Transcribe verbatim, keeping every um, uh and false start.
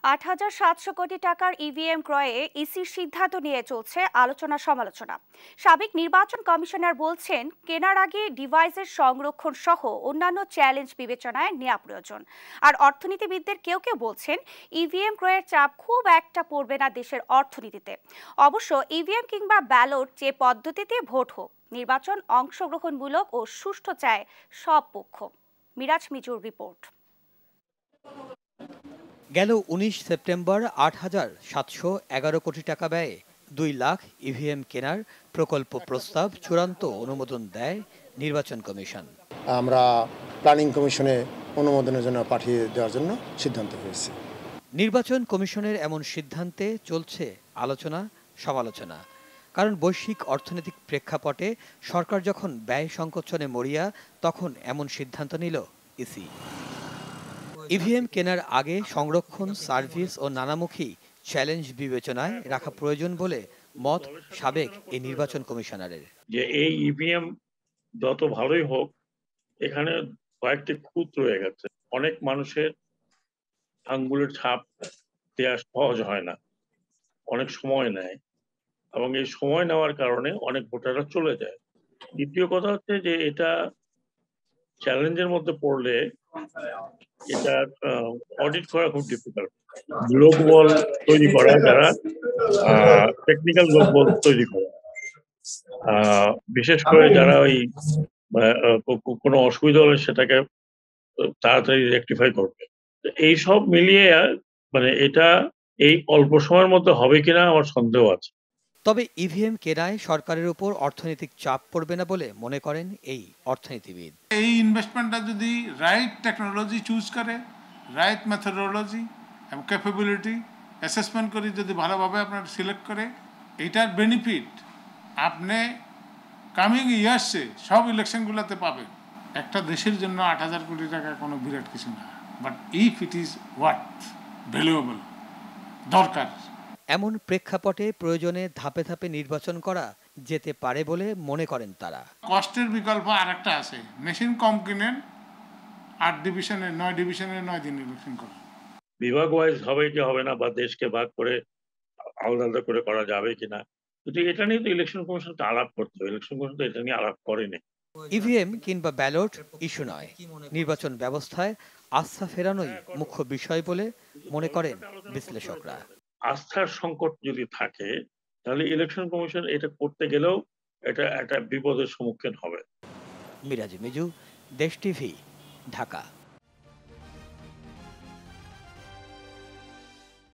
আট হাজার সাতশো কোটি টাকার ইভিএম ক্রয়ে ইসির সিদ্ধান্ত নিয়ে চলছে আলোচনা সমালোচনা। সাবেক নির্বাচন কমিশনার বলছেন, কেনার আগে ডিভাইসের সংরক্ষণ সহ অন্যান্য চ্যালেঞ্জ বিবেচনায় নেওয়া প্রয়োজন। আর অর্থনীতিবিদদের কেউ কেউ বলছেন, ইভিএম ক্রয়ের চাপ খুব একটা পড়বে না দেশের অর্থনীতিতে। অবশ্য ইভিএম কিংবা ব্যালট যে পদ্ধতিতে ভোট হোক, নির্বাচন অংশগ্রহণমূলক ও সুষ্ঠু চায় সব পক্ষ। মিরাজ মিজুর রিপোর্ট। গেল উনিশ সেপ্টেম্বর আট হাজার সাতশো এগারো কোটি টাকা ব্যয়ে দুই লাখ ইভিএম কেনার প্রকল্প প্রস্তাব চূড়ান্ত অনুমোদন দেয় নির্বাচন কমিশন। আমরা প্ল্যানিং কমিশনে অনুমোদনের জন্য পাঠিয়ে দেওয়ার জন্য সিদ্ধান্ত হয়েছে। নির্বাচন কমিশনের এমন সিদ্ধান্তে চলছে আলোচনা সমালোচনা। কারণ বৈশ্বিক অর্থনৈতিক প্রেক্ষাপটে সরকার যখন ব্যয় সংকোচনে মরিয়া, তখন এমন সিদ্ধান্ত নিল ইসি। ইভিএম কেনার আগে সংরক্ষণ, সার্ভিস ও নানামুখী চ্যালেঞ্জ বিবেচনায় রাখা প্রয়োজন বলে মত সাবেক এই নির্বাচন কমিশনারের। যে এই ইভিএম যত ভালোই হোক, এখানে কয়েকটি খুঁত রয়ে গেছে। অনেক মানুষের আঙ্গুলের ছাপ দেওয়া সহজ হয় না, অনেক সময় নেয়, এবং এই সময় নেওয়ার কারণে অনেক ভোটাররা চলে যায়। দ্বিতীয় কথা হচ্ছে যে এটা চ্যালেঞ্জের মধ্যে পড়লে এটা অডিট করা খুব ডিফিকাল্ট। লোকবল তৈরি করা, যারা টেকনিক্যাল লোকবল তৈরি করা, বিশেষ করে যারা ওই কোনো অসুবিধা হলে সেটাকে তাড়াতাড়ি রেকটিফাই করবে। এই সব মিলিয়ে মানে এটা এই অল্প সময়ের মধ্যে হবে কিনা আমার সন্দেহ আছে। তবে ইভিএম কেনায় সরকারের উপর অর্থনৈতিক চাপ পড়বে না বলে মনে করেন এই অর্থনীতিবিদ। এই ইনভেস্টমেন্টটা যদি রাইট টেকনোলজি চুজ করে, রাইট মেথোডোলজি এবং ক্যাপাবিলিটি অ্যাসেসমেন্ট করে যদি ভালোভাবে আপনার সিলেক্ট করে, এইটার বেনিফিট আপনি কামিং ইয়ার্সে সব ইলেকশনগুলোতে পাবেন। একটা দেশের জন্য আট হাজার কোটি টাকা কোনো বিরাট কিছু না, but if it is worth valuable, দরকার। এমন প্রেক্ষাপটে প্রয়োজনে ধাপে ধাপে নির্বাচন করা যেতে পারে বলে মনে করেন তারা। কষ্টের বিকল্প আর একটা আছে, মেশিন কম কিনেন, আট ডিভিশনে নয় ডিভিশনে নয় দিন ইলেকশন করেন। বিভাগ ওয়াইজ হবে কি হবে না, বা দেশকে ভাগ করে আলাদা আলাদা করে করা যাবে কিনা, কিন্তু এটা নিয়ে তো ইলেকশন কমিশনকে আলাপ করতে হবে। ইলেকশন কমিশন তো এটা নিয়ে আলাপ করেনি। ইভিএম কিংবা ব্যালট ইস্যু নয়, নির্বাচন ব্যবস্থায় আস্থা ফেরানোই মুখ্য বিষয় বলে মনে করেন বিশ্লেষকরা। আস্থার সংকট যদি থাকে, তাহলে ইলেকশন কমিশন এটা করতে গেলেও এটা একটা বিপদের সম্মুখীন হবে। মিরাজ মিজু, দেশ টিভি, ঢাকা।